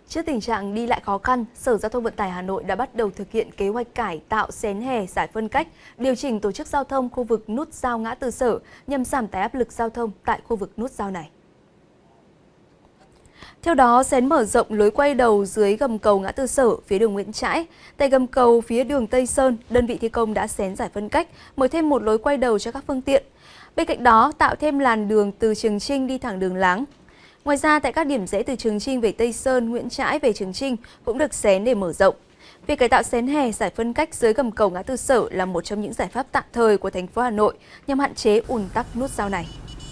Trước tình trạng đi lại khó khăn, Sở Giao thông Vận tải Hà Nội đã bắt đầu thực hiện kế hoạch cải tạo xén hè giải phân cách, điều chỉnh tổ chức giao thông khu vực nút giao ngã tư Sở nhằm giảm tải áp lực giao thông tại khu vực nút giao này. Theo đó, xén mở rộng lối quay đầu dưới gầm cầu ngã tư Sở phía đường Nguyễn Trãi. Tại gầm cầu phía đường Tây Sơn, đơn vị thi công đã xén giải phân cách, mở thêm một lối quay đầu cho các phương tiện. Bên cạnh đó, tạo thêm làn đường từ Trường Chinh đi thẳng đường Láng. Ngoài ra, tại các điểm rẽ từ Trường Chinh về Tây Sơn, Nguyễn Trãi về Trường Chinh cũng được xén để mở rộng. Việc cải tạo xén hè giải phân cách dưới gầm cầu ngã tư Sở là một trong những giải pháp tạm thời của thành phố Hà Nội nhằm hạn chế ùn tắc nút giao này.